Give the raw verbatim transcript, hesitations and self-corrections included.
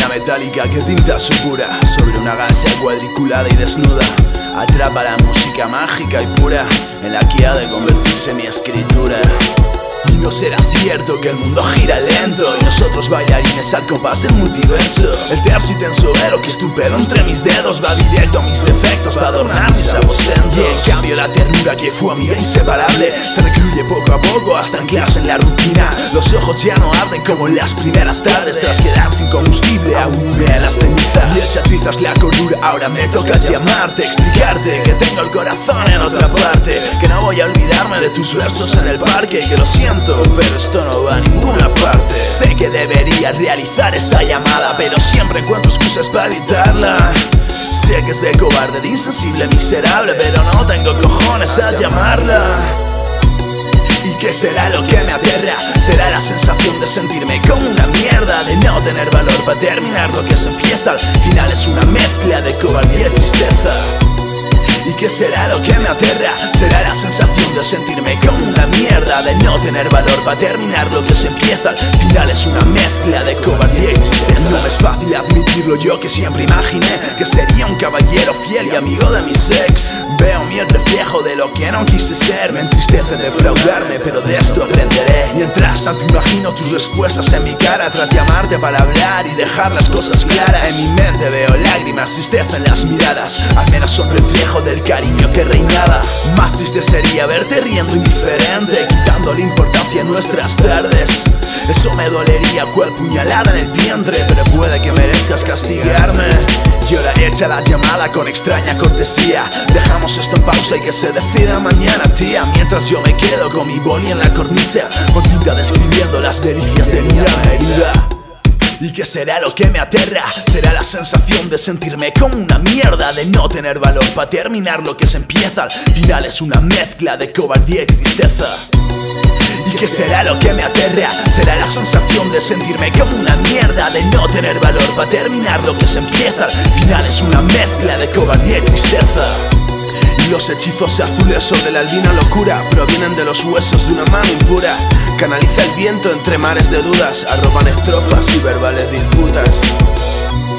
metálica que tinta su cura sobre una galaxia cuadriculada y desnuda. Atrapa la música mágica y pura en la que ha de convertirse mi escritura. Y no será cierto que el mundo gira lento y nosotros bailarines al compás del multiverso. El tercio y tenso velo que es tu pelo entre mis dedos va directo a mis defectos para adornar mis aposentos. Y en cambio la ternura que fue amiga inseparable se recluye poco a poco hasta anclarse en la rutina. Los ojos ya no arden como en las primeras tardes tras quedar sin combustible aún humean las cenizas. Y echa trizas la cordura, ahora me toca llamarte, explicarte que tengo el corazón en otra parte, que no voy a olvidarme de tus versos en el parque, que lo siento pero esto no va a ninguna parte. Sé que debería realizar esa llamada, pero siempre encuentro excusas para evitarla. Sé que es de cobarde, de insensible, miserable, pero no tengo cojones a llamarla. ¿Y qué será lo que me aterra? Será la sensación de sentirme como una mierda, de no tener valor para terminar lo que se empieza. Al final es una mezcla de cobardía y tristeza. ¿Y qué será lo que me aterra? Será la sensación de sentirme como una mierda, de no tener valor para terminar lo que se empieza. Al final es una mezcla de cobardía y tristeza. No es fácil admitirlo, yo que siempre imaginé que sería un caballero fiel y amigo de mis ex. Veo mi reflejo de lo que no quise ser. Me entristece defraudarme, pero de esto aprenderé. Mientras tanto imagino tus respuestas en mi cara tras llamarte para hablar y dejar las cosas claras. En mi mente veo lágrimas, tristeza en las miradas. Al menos son reflejo del cariño que reinaba. Más triste sería verte riendo indiferente, quitándole importancia a nuestras tardes. Eso me dolería cual puñalada en el vientre, pero puede que merezcas castigarme. Y ahora echa la llamada con extraña cortesía. Dejamos esto en pausa y que se decida mañana, tía. Mientras yo me quedo con mi boli en la cornisa, con tinta describiendo las delicias de mi alma herida. ¿Y qué será lo que me aterra? Será la sensación de sentirme como una mierda, de no tener valor para terminar lo que se empieza. Al final es una mezcla de cobardía y tristeza. ¿Y qué será lo que me aterra? Será la sensación de sentirme como una mierda, de no tener valor para terminar lo que se empieza. Al final es una mezcla de cobardía y tristeza. Y los hechizos azules sobre la albina locura provienen de los huesos de una mano impura. Canaliza el viento entre mares de dudas, arropan estrofas y verbales disputas.